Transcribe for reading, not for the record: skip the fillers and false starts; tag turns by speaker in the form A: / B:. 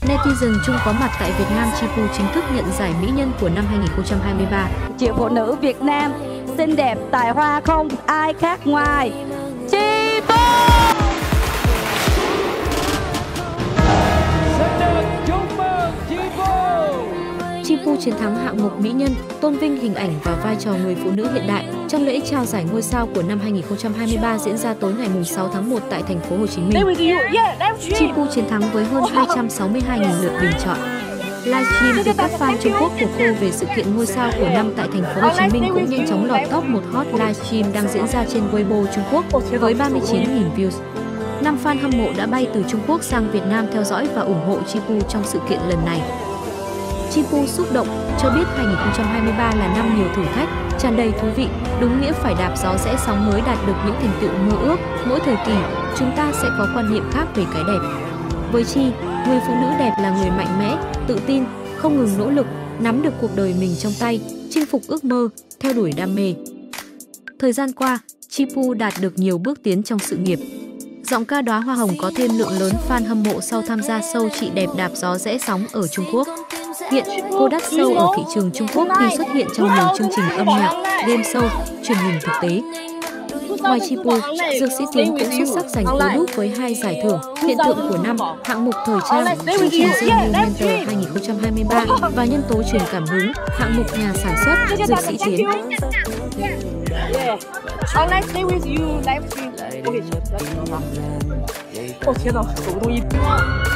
A: Netizen Trung có mặt tại Việt Nam, Chi Pu chính thức nhận giải mỹ nhân của năm 2023.
B: Chị phụ nữ Việt Nam xinh đẹp, tài hoa không ai khác ngoài Chi Pu.
A: Chi Pu chiến thắng hạng mục mỹ nhân, tôn vinh hình ảnh và vai trò người phụ nữ hiện đại trong lễ trao giải ngôi sao của năm 2023 diễn ra tối ngày 6 tháng 1 tại thành phố Hồ Chí Minh. Chi Pu chiến thắng với hơn 262.000 lượt bình chọn. Livestream từ các fan Trung Quốc của cô về sự kiện ngôi sao của năm tại thành phố Hồ Chí Minh cũng nhanh chóng lọt top 1 hot livestream đang diễn ra trên Weibo Trung Quốc với 39.000 views. 5 fan hâm mộ đã bay từ Trung Quốc sang Việt Nam theo dõi và ủng hộ Chi Pu trong sự kiện lần này. Chi Pu xúc động, cho biết 2023 là năm nhiều thử thách, tràn đầy thú vị, đúng nghĩa phải đạp gió rẽ sóng mới đạt được những thành tựu mơ ước. Mỗi thời kỳ, chúng ta sẽ có quan niệm khác về cái đẹp. Với Chi, người phụ nữ đẹp là người mạnh mẽ, tự tin, không ngừng nỗ lực, nắm được cuộc đời mình trong tay, chinh phục ước mơ, theo đuổi đam mê. Thời gian qua, Chi Pu đạt được nhiều bước tiến trong sự nghiệp. Giọng ca Đóa Hoa Hồng có thêm lượng lớn fan hâm mộ sau tham gia show Chị Đẹp Đạp Gió Rẽ Sóng ở Trung Quốc. Hiện, cô đắt show ở thị trường Trung Quốc nhưng xuất hiện trong nhiều chương trình âm nhạc, game show, truyền hình thực tế. Ngoài Chi Pu, Dược Sĩ Tiến cũng xuất sắc giành cú đúp với 2 giải thưởng, hiện tượng của năm, hạng mục thời trang, chương trình The New Mentor 2023 và nhân tố truyền cảm hứng, hạng mục nhà sản xuất, Dược Sĩ Tiến.
C: Stay with you, live stream. Okay, 天哪，手工艺。